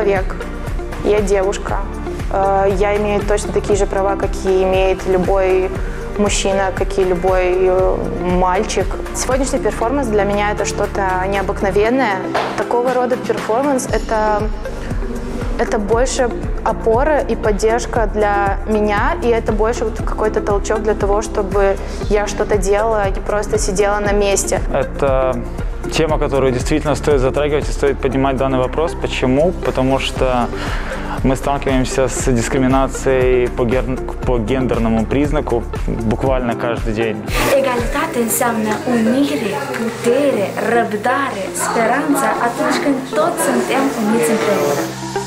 человек, я девушка. Я имею точно такие же права, какие имеет любой мужчина, как и любой мальчик. Сегодняшний перформанс для меня это что-то необыкновенное. Такого рода перформанс это больше опора и поддержка для меня, и это больше вот какой-то толчок для того, чтобы я что-то делала, не просто сидела на месте. Это тема, которую действительно стоит затрагивать и стоит поднимать данный вопрос. Почему? Потому что мы сталкиваемся с дискриминацией по гендерному признаку буквально каждый день. Egalitate înseamnă unire, putere, răbdare, speranță atunci când toți suntem uniți împreună.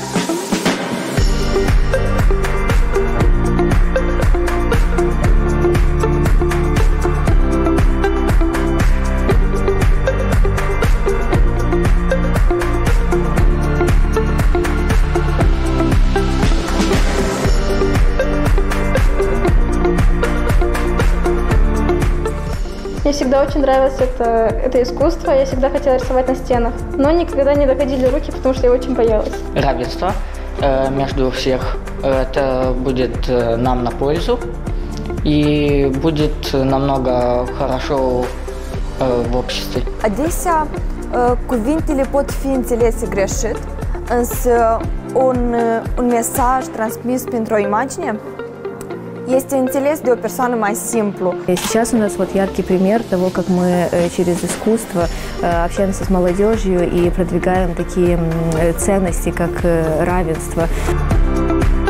Мне всегда очень нравилось это искусство, я всегда хотела рисовать на стенах, но никогда не доходили руки, потому что я очень боялась. Равенство между всех, это будет нам на пользу и будет намного хорошо в обществе. Adesea, cuvintele pot fi înțelese greșit, însă un mesaj transmis printr-o imagine este înțeles de o persoană mai simplu. Сейчас у нас вот яркий пример того, как мы через искусство общаемся с молодежью и продвигаем такие ценности, как равенство.